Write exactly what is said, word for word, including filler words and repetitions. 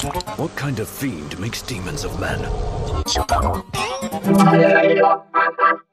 What kind of fiend makes demons of men? Csupo.